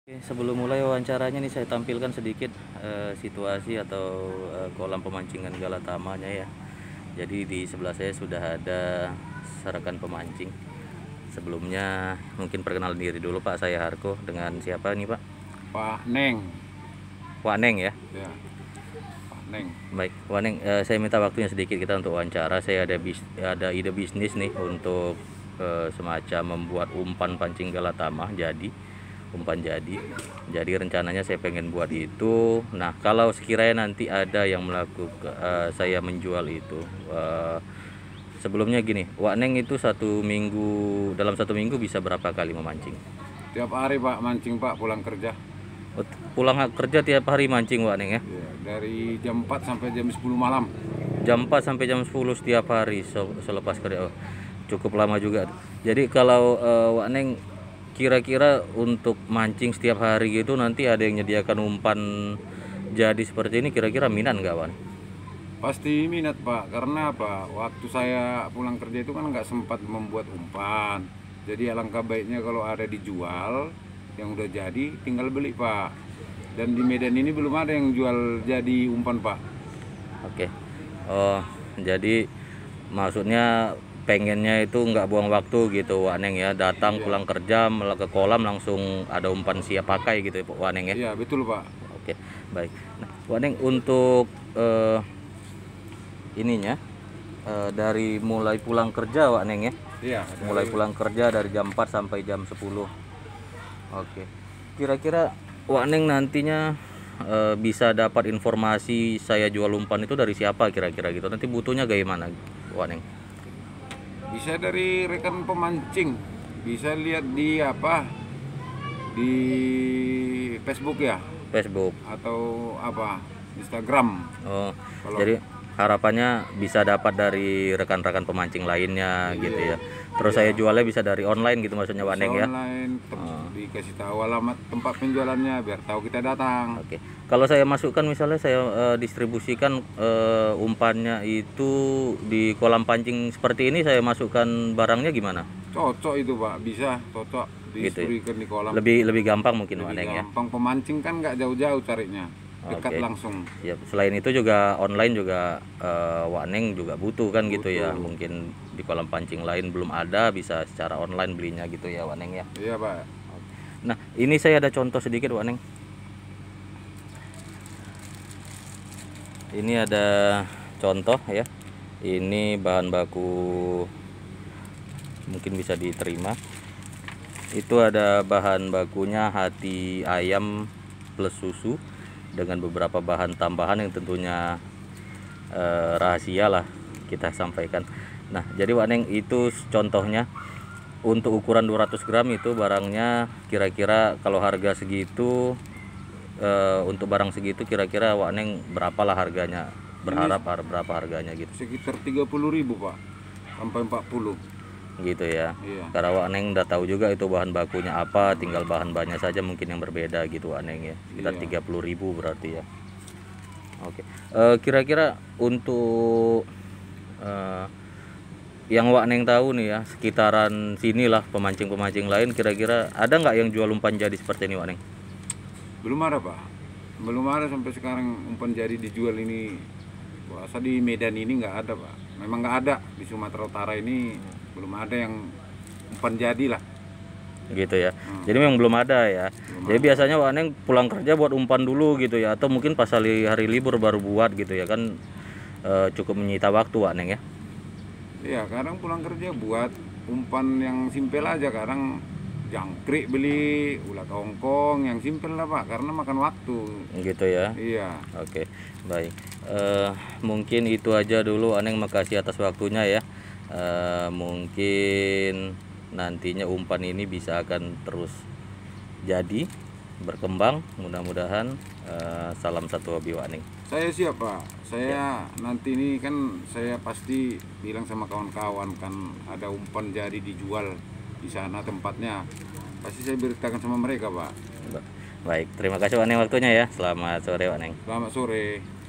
Sebelum mulai wawancaranya nih saya tampilkan sedikit situasi atau kolam pemancingan galatamanya ya. Jadi di sebelah saya sudah ada rekan pemancing. Sebelumnya mungkin perkenalan diri dulu Pak, saya Harko. Dengan siapa nih Pak? Pak Neng. Pak Neng ya. Ya, Pak Neng. Baik, Pak Neng, saya minta waktunya sedikit kita untuk wawancara. Saya ada ide bisnis nih untuk semacam membuat umpan pancing galatama umpan jadi rencananya saya pengen buat itu. Nah, kalau sekiranya nanti ada yang melakukan saya menjual itu, sebelumnya gini, Wak Neng itu dalam satu minggu bisa berapa kali memancing? Tiap hari Pak mancing Pak, pulang kerja. Pulang kerja tiap hari mancing Wak Neng ya? Ya, dari jam 4 sampai jam 10 malam. Jam 4 sampai jam 10 setiap hari selepas kerja. Oh, cukup lama juga. Jadi kalau Wak Neng kira-kira untuk mancing setiap hari gitu nanti ada yang menyediakan umpan jadi seperti ini, kira-kira minat nggak Wan? Pasti minat Pak, karena apa? Waktu saya pulang kerja itu kan nggak sempat membuat umpan. Jadi alangkah baiknya kalau ada dijual yang udah jadi, tinggal beli Pak. Dan di Medan ini belum ada yang jual jadi umpan Pak. Oke. Oh, jadi maksudnya pengennya itu nggak buang waktu gitu Wak Neng ya, datang pulang kerja malah ke kolam langsung ada umpan siap pakai gitu ya Wak Neng ya. Iya betul Pak. Oke, baik. Nah, Wak Neng untuk ininya dari mulai pulang kerja Wak Neng ya. Iya. Mulai pulang kerja dari jam 4 sampai jam 10. Oke. Kira-kira Wak Neng nantinya bisa dapat informasi saya jual umpan itu dari siapa kira-kira gitu. Nanti butuhnya gimana Wak Neng? Bisa dari rekan pemancing, bisa lihat di apa, di Facebook ya, Facebook atau apa, Instagram. Oh, jadi harapannya bisa dapat dari rekan-rekan pemancing lainnya gitu ya. Terus saya jualnya bisa dari online gitu maksudnya Wak Neng ya. Online, dikasih tahu alamat tempat penjualannya biar tahu kita datang. Oke. Kalau saya masukkan misalnya saya distribusikan umpannya itu di kolam pancing seperti ini, saya masukkan barangnya gimana? Cocok itu Pak, bisa cocok distribusikan di kolam. Lebih gampang mungkin Wak Neng ya. Gampang, pemancing kan nggak jauh-jauh carinya, dekat langsung. Ya, selain itu juga online juga Wak Neng juga butuh kan gitu ya. Mungkin di kolam pancing lain belum ada, bisa secara online belinya gitu ya Wak Neng ya. Iya Pak. Nah, ini saya ada contoh sedikit Wak Neng. Ini ada contoh ya. Ini bahan baku mungkin bisa diterima. Itu ada bahan bakunya hati ayam plus susu dengan beberapa bahan tambahan yang tentunya rahasia lah kita sampaikan. Nah, jadi Wak Neng itu contohnya untuk ukuran 200 gram itu barangnya kira-kira kalau harga segitu, untuk barang segitu kira-kira Wak Neng berapalah harganya, berharap berapa harganya gitu? Sekitar 30.000 Pak, sampai 40 gitu ya. Iya. Karena Wak Neng udah tahu juga itu bahan bakunya apa, tinggal bahan-bahannya saja mungkin yang berbeda gitu Wak Neng ya. Sekitar 30.000 berarti ya. Oke. Kira-kira untuk yang Wak Neng tahu nih ya, sekitaran sinilah pemancing-pemancing lain kira-kira ada nggak yang jual umpan jadi seperti ini Wak Neng? Belum ada Pak, belum ada sampai sekarang umpan jadi dijual ini. Puasa di Medan ini nggak ada Pak, memang nggak ada. Di Sumatera Utara ini belum ada yang umpan jadi lah gitu ya. Jadi memang belum ada ya. Jadi biasanya Wak Neng pulang kerja buat umpan dulu gitu ya, atau mungkin pas hari libur baru buat gitu ya kan, cukup menyita waktu Wak Neng ya. Iya, kadang pulang kerja buat umpan yang simpel aja, kadang jangkrik beli, ulat hongkong yang simpel lah Pak, karena makan waktu gitu ya. Iya. Oke, baik. Mungkin itu aja dulu Wak Neng, makasih atas waktunya ya. Mungkin nantinya umpan ini bisa akan terus jadi berkembang, mudah-mudahan. Salam satu hobi Wak Neng. Saya siap Pak, saya nanti ini kan saya pasti bilang sama kawan-kawan kan ada umpan jadi dijual di sana tempatnya, pasti saya beritakan sama mereka Pak. Baik, terima kasih Wak Neng waktunya ya. Selamat sore Wak Neng. Selamat sore.